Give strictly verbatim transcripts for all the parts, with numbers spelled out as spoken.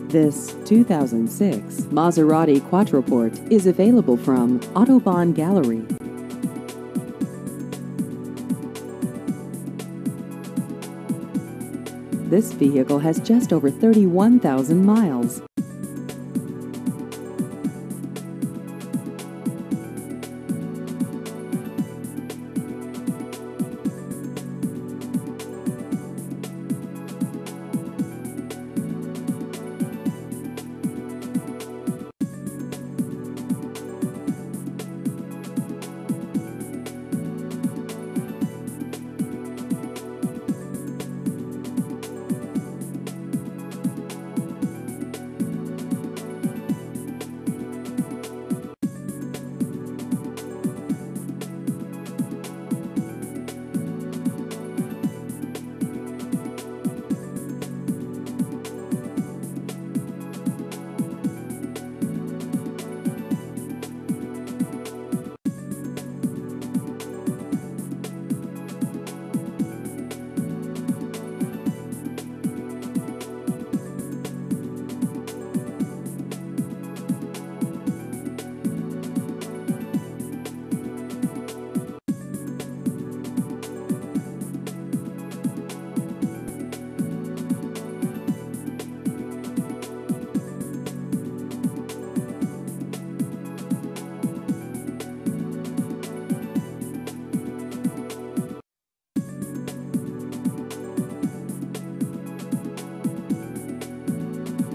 This two thousand six Maserati Quattroporte is available from Autobahn Gallery. This vehicle has just over thirty-one thousand miles.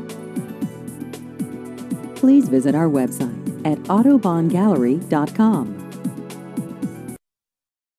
Please visit our website at autobahn gallery dot com.